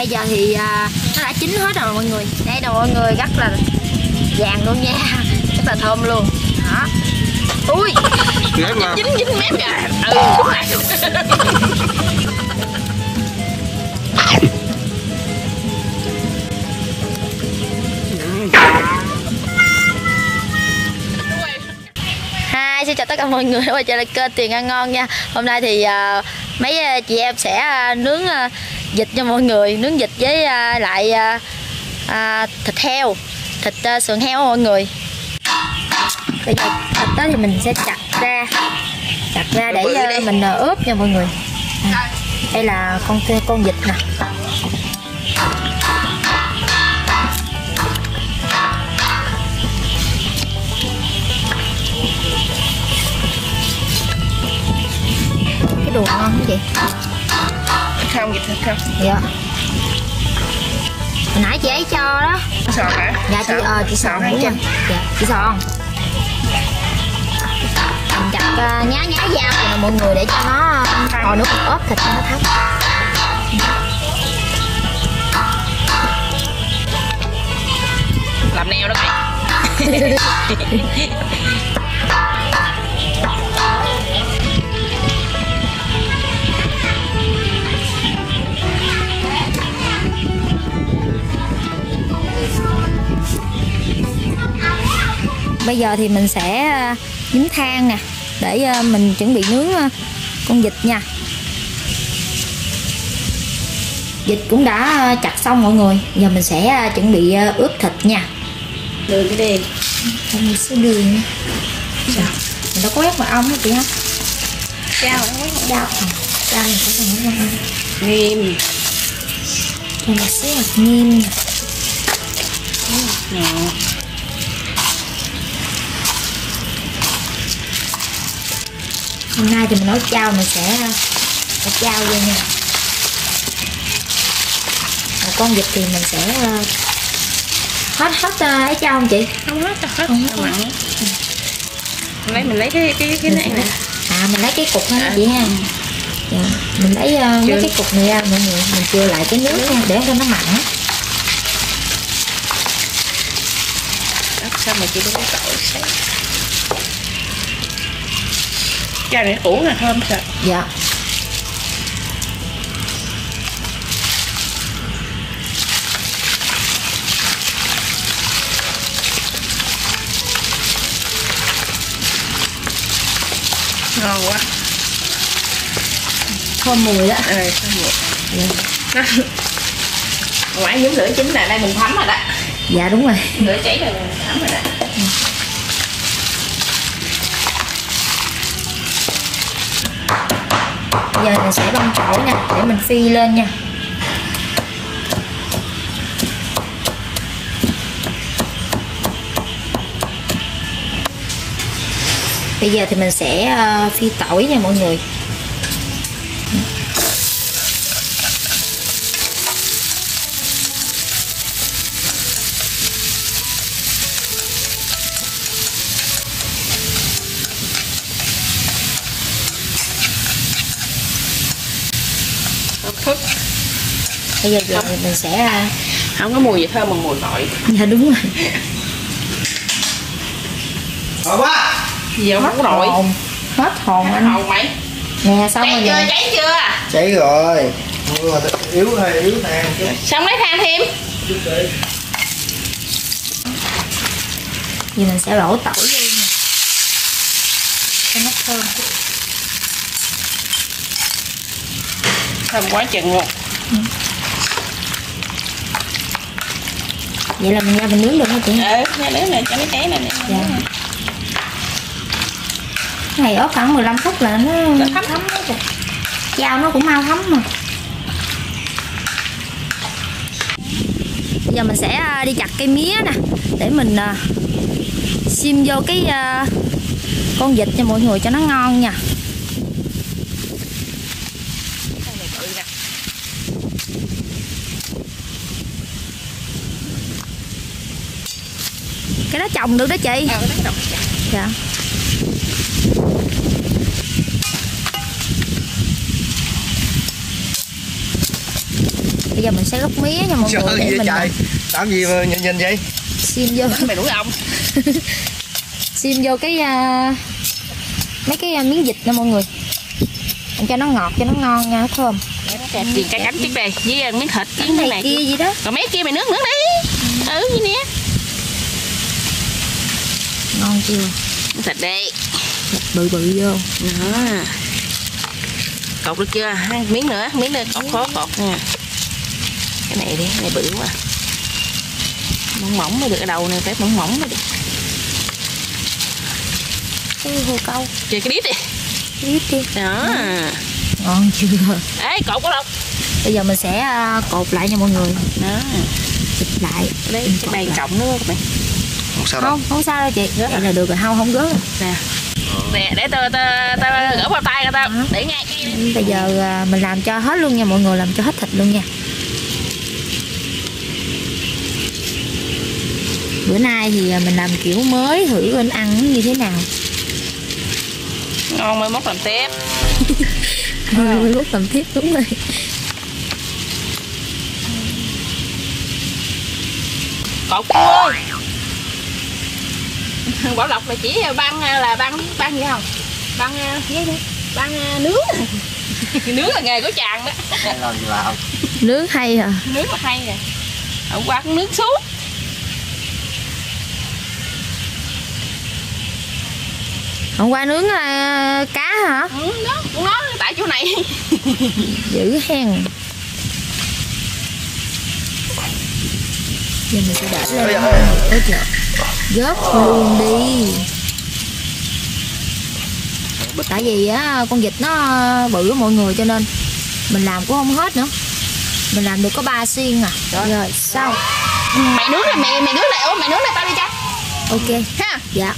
Bây giờ thì nó đã chín hết rồi mọi người. Đây nè mọi người, rất là vàng luôn nha, rất là thơm luôn. Đó. Ui, dính mép kìa. Đúng rồi. Hi, xin chào tất cả mọi người đã quay trở lại kênh Tuyền Ăn Ngon nha. Hôm nay thì mấy chị em sẽ nướng vịt cho mọi người, nướng vịt với lại thịt heo, thịt sườn heo mọi người. Bây giờ thịt đó thì mình sẽ chặt ra để mình ướp nha mọi người. Đây là con vịt nè. Cái đồ ngon cái gì? Không, vịt thịt không? Dạ. Hồi nãy chị ấy cho đó. Sòn hả? Dạ chị sòn đúng không? Dạ chị sòn. Mình chặt nhá dao rồi mọi người để cho nó hồi nước ốp thịt cho nó thấm. Làm neo đó mày. Bây giờ thì mình sẽ nhúng than nè để mình chuẩn bị nướng con vịt nha. Vịt cũng đã chặt xong mọi người. Giờ mình sẽ chuẩn bị ướp thịt nha. Đường cái đi. Mình sẽ đường nha. Mình đâu có quét mật ong hả chị hả? Chao mình sẽ còn ngon. Nghiêm. Mình sẽ hạt nghiêm. Ngọt. Hôm nay thì mình nấu chao, mình sẽ chao vô nha. Một con vịt thì mình sẽ hết ấy chao không chị? Không hết, không mặn. Mình lấy cái này nè. Mình lấy cái cục này chị ha. Dạ. Mình lấy mấy cái cục này ra mọi người, mình chừa lại cái nước nha để cho nó mặn. Sao mà chị không có cậu xếp. Chai này củ là thơm sao? Dạ. Ngon quá. Thơm mùi đó. Thơm mùi. Dạ. Ngoài nhúng lửa chín là đây mình thấm rồi đó. Dạ đúng rồi. Lửa cháy là mình thấm rồi đó. Giờ mình sẽ băm tỏi nè để mình phi lên nha. Bây giờ thì mình sẽ phi tỏi nha mọi người. Bây giờ mình sẽ không có mùi gì thơm bằng mùi tỏi. Dạ đúng rồi. Rồi quá. Gì không có nổi. Hết hồn anh. Hồn mày. Nè xong rồi nè. Cháy chưa? Cháy rồi. Yếu than chứ. Xong lấy than thêm. Giờ mình sẽ đổ tỏi vô nha. Cho nó thơm. Thơm quá chừng luôn. Vậy là mình ra mình nướng được hả chị? Nha nướng này cho nó cháy này nè. Dạ. Cái này ốp khoảng 15 phút là nó thấm hết rồi. Chao nó cũng mau thấm mà. Bây giờ mình sẽ đi chặt cây mía nè để mình xiêm vô cái con vịt cho mọi người cho nó ngon nha. Cái đó trồng được đó chị. Dạ. Bây giờ mình sẽ gấp mía nha mọi người để mình làm gì mà nhìn vậy? xiên vô mày đuổi ông. xiên vô cái mấy cái miếng vịt nè mọi người, cho nó ngọt cho nó ngon nha, nó thơm. Gì cái cánh chiếc đây với miếng thịt với cái này kia gì đó. Còn mấy kia mày nướng đi. Như nè. Ngon chưa? Thịt đây. Thịt bự bự vô. Đó. Cột được chưa? Hai miếng nữa cột khó cột nha. Cái này đi, cái này bự quá. Mỏng mỏng mới được, cái đầu này phải mỏng mỏng mới được. Cái hồ câu. Chơi cái đít đi. Đít đi. Đó. Ngon chưa? Ê, cột có đâu. Bây giờ mình sẽ cột lại nha mọi người. Đó. Chụp lại. Đấy, cái bàn trọng nữa các bạn. Không sao đâu. Không sao đâu chị. Vậy là được rồi, không gớt. Nè. Nè, để tao gỡ vào tay cho tao. Để ngay. Bây giờ mình làm cho hết luôn nha mọi người, làm cho hết thịt luôn nha. Bữa nay thì mình làm kiểu mới, thử bên ăn như thế nào. Ngon mới mốt làm tiếp. Mới mốt làm tiếp đúng rồi. Cột ơi. Bảo Lộc là chỉ băng gì không? Băng nướng. Nướng là nghề của chàng đó. Làm gì làm? Nướng hay hả? Nướng là hay nè. Hôm qua cũng nướng suốt. Hôm qua nướng cá hả? Đó, cũng nói tại chỗ này. Dữ hen. Giờ mình sẽ để lên. Ôi trời. Gớt luôn đi. Tại vì á con vịt nó bự mọi người cho nên mình làm cũng không hết nữa. Mình làm được có 3 xiên à. Rồi sao? Mày nướng này mày nướng này, mày nướng này tao đi cho. Ok Ha. Dạ.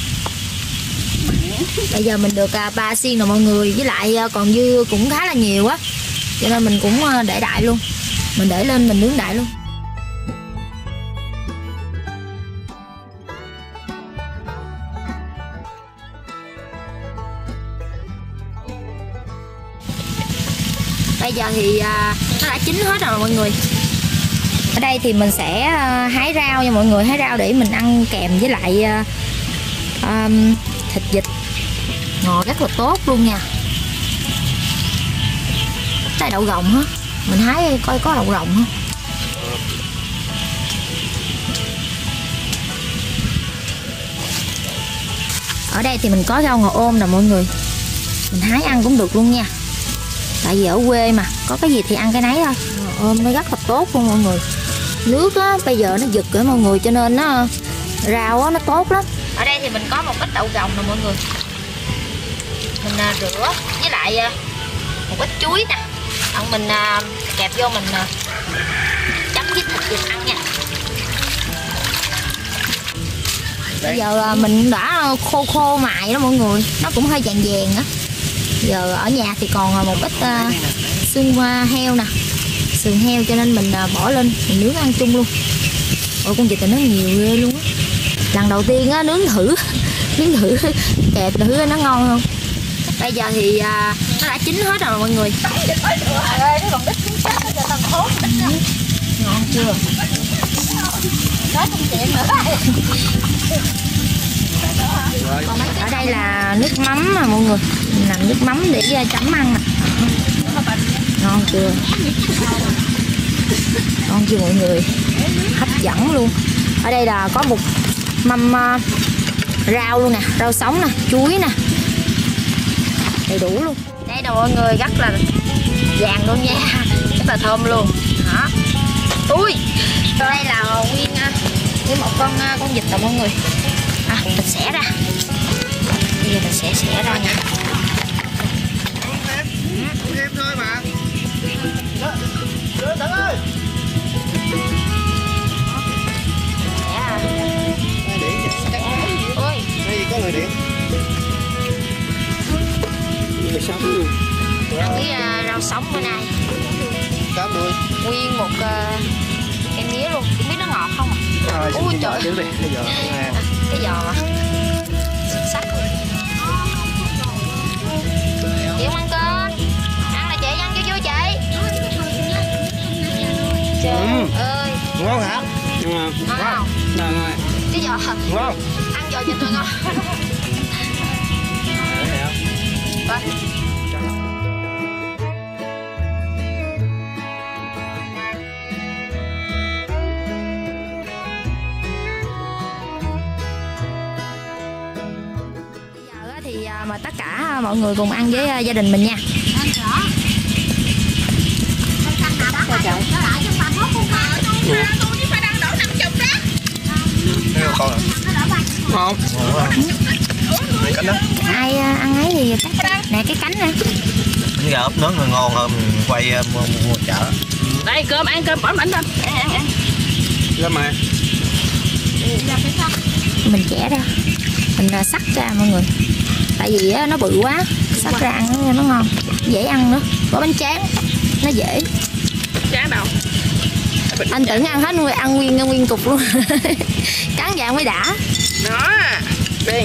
Bây giờ mình được 3 xiên rồi mọi người, với lại còn dư cũng khá là nhiều á, cho nên mình cũng để đại luôn, mình để lên mình nướng đại luôn. Bây giờ thì nó đã chín hết rồi mọi người. Ở đây thì mình sẽ hái rau nha mọi người, hái rau để mình ăn kèm với lại thịt vịt, ngọt rất là tốt luôn nha. Đây đậu gồng hả? Mình hái coi có đậu gồng không? Ở đây thì mình có rau ngò ôm nè mọi người, mình hái ăn cũng được luôn nha. Tại vì ở quê mà, có cái gì thì ăn cái nấy thôi. Ngò ôm nó rất là tốt luôn mọi người. Nước á, bây giờ nó giật rồi mọi người, cho nên nó rau á, nó tốt lắm. Ở đây thì mình có một ít đậu gồng nè mọi người. Mình rửa với lại một ít chuối nè. Mình kẹp vô mình chấm với thịt vịt ăn nha. Bây giờ mình đã khô mại đó mọi người, nó cũng hơi vàng vàng á. Giờ ở nhà thì còn một ít xương heo nè, sườn heo, cho nên mình bỏ lên mình nướng ăn chung luôn. Ôi con vịt này nó nhiều ghê luôn á. Lần đầu tiên á nướng thử kẹp thử nó ngon không. Bây giờ thì nó đã chín hết rồi mọi người. Ngon chưa? Ở đây là nước mắm mà mọi người, mình làm nước mắm để chấm ăn nè. Ngon chưa? Ngon chưa mọi người? Hấp dẫn luôn. Ở đây là có một mâm rau luôn nè, rau sống nè, chuối nè, đầy đủ luôn. Đây nè mọi người, rất là vàng luôn nha, rất là thơm luôn. Đó. Ui, đây là nguyên một con vịt rồi mọi người. Mình xẻ ra. Bây giờ mình sẽ xẻ ra nha. Thêm thôi mà. Tấn ơi. Ôi, đây có người điện. ăn cái rau sống bữa nay. 80. Nguyên một cây mía luôn, không biết nó ngọt không à. Ui trời. Cái giò à. Sắc. Chị không ăn cơm. Ăn là chị, ăn cho vui chị. ơi. Ngon hả? Ngon không? Ngon. Cái giò Ngon. ăn giò vịt rồi ngon. Vâng. Thì mời tất cả mọi người cùng ăn với gia đình mình nha. Con Ngon. cánh đó. Ai ăn ấy thì nè cái cánh nè. Bánh gà ốp nướng là ngon hơn mình quay mua chợ. Đây cơm, ăn cơm, bỏ bánh lên. Ăn. Lên mà. Mình chẻ ra, mình sắc ra mọi người. Tại vì nó bự quá, sắc ra ăn nó ngon, dễ ăn nữa. Bỏ bánh tráng, nó dễ. Tráng đâu? Anh tưởng ăn hết nuôi ăn nguyên cục luôn. Cắn vàng mới đã. Đó. Đi.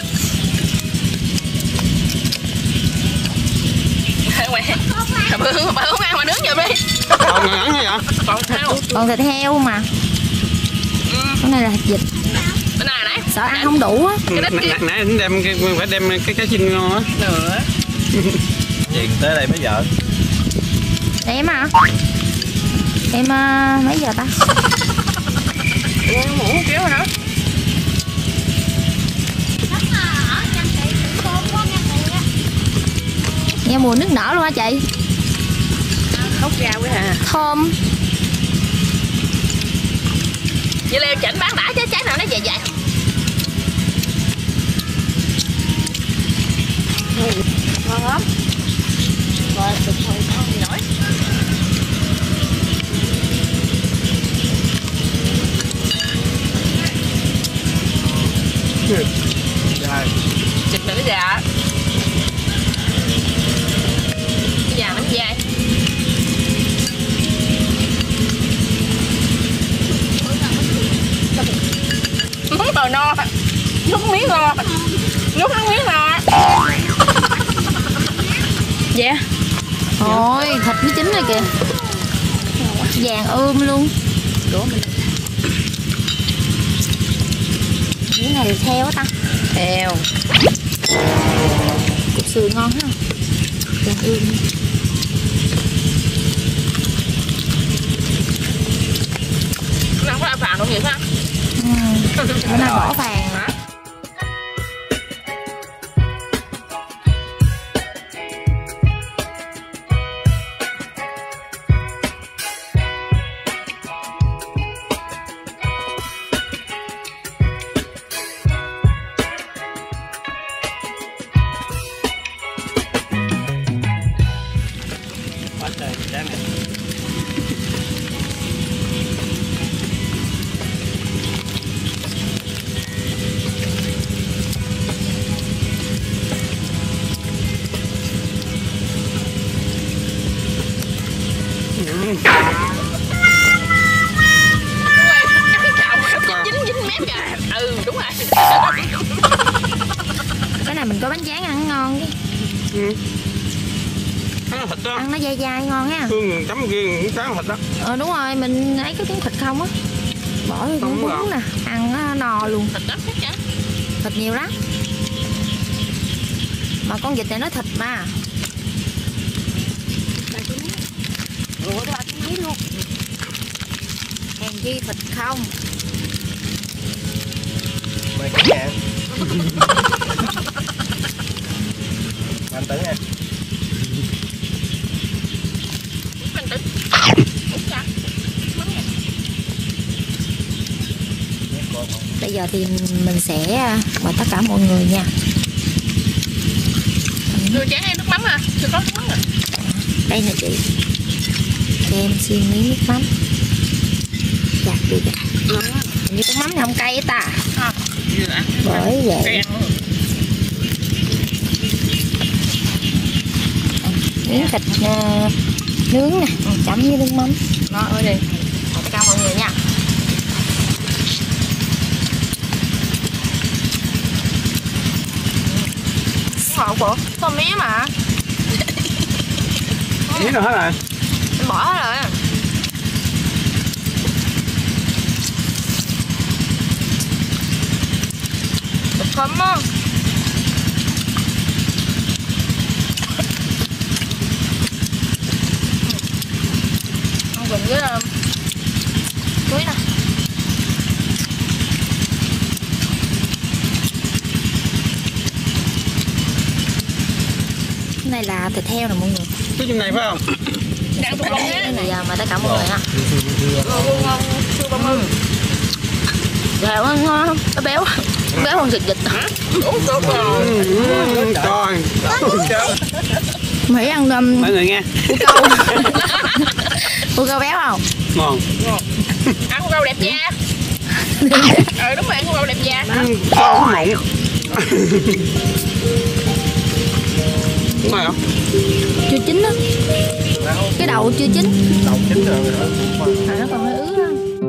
Bà Hương ăn mà nướng giùm đi. Còn ngắn hay vậy? Còn thịt heo mà. Cái này là thịt vịt. Bên này nãy. Sợ ăn không đủ á. Nãy đem phải đem cái cá chinh ngon á. Nữa. Chuyện tới đây mấy giờ? Em à? Em mấy giờ ta? Muỗng kéo hả? Nghe mùi nước nở luôn hả chị? Hốc rau quá à. Thơm. Vậy leo chỉnh bán đã chứ trái nào nó dài dài. Ngon lắm. Rồi được thôi không gì nổi. Thịt nữa dạ. Cái vàng nó dai. Nóng tồi no. Nút miếng no. Nút miếng no. Dạ. Ôi thịt mới chín rồi kìa. Vàng luôn. Cái này theo á ta. Theo. Cục sườn ngon ha. Vàng Nó không có vàng không vậy sao? Bữa nay bỏ vàng hả? Cái này mình có bánh tráng ăn ngon chứ. Ăn thịt đó. Ăn nó dai dai ngon ha. Hương chấm riêng cũng tráng thịt đó. Đúng rồi, mình ấy cái miếng thịt không á. Bỏ vô Không bún rồi. nè, ăn nó no luôn. Thịt lắm chắc chắn. Thịt nhiều lắm. Mà con vịt này nó thịt mà. Ủa đó cái mấy luôn. Hèn chi thịt không. Mày cái nhà. Anh Tấn nha. Bây giờ thì mình sẽ mời tất cả mọi người nha. Đưa chén em nước mắm à? Chưa có nước mắm à? Đây nè chị. Cho em xin miếng nước mắm. Chặt đi kìa. Hình như nước mắm này không cay với ta. Bởi vậy miếng thịt nướng nè, chấm với nước mắm. Nó ơi đi. Tất cả mọi người nha. Ngọt bộ. Tôm mía mà. Miếng nào hết rồi. Em bỏ hết rồi. thơm á. Ăn cùng với chuối nè. Cái này là thịt heo nè mọi người. Cái trong này phải không? Cái này mà tất cả mọi người ha. Dẻo ngon không? Nó béo. Nó béo hơn thịt vịt. Trời. Mỹ ăn Mọi người nghe. cua câu béo không? Ngon. Ăn cua câu đẹp da. Đúng rồi, ăn cua câu đẹp da. Sao mộng. Đúng rồi không? Chưa chín đó. Cái đầu chưa chín. Đầu chín rồi đó. Nó còn hơi ứ ha.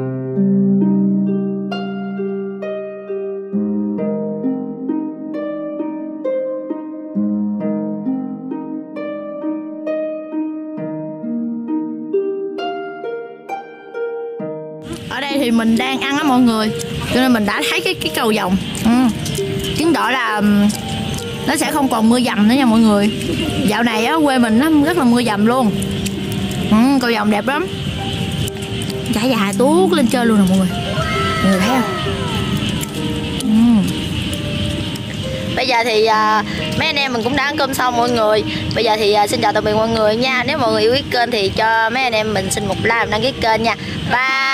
Ở đây thì mình đang ăn á mọi người, cho nên mình đã thấy cái cầu vồng, chứng tỏ là nó sẽ không còn mưa dầm nữa nha mọi người. Dạo này á quê mình nó rất là mưa dầm luôn. Cầu vồng đẹp lắm, trải dài tuốt lên trên luôn nè mọi người thấy không? Bây giờ thì mấy anh em mình cũng đã ăn cơm xong mọi người. Bây giờ thì xin chào tạm biệt mọi người nha. Nếu mọi người yêu quý kênh thì cho mấy anh em mình xin một like, đăng ký kênh nha. Bye.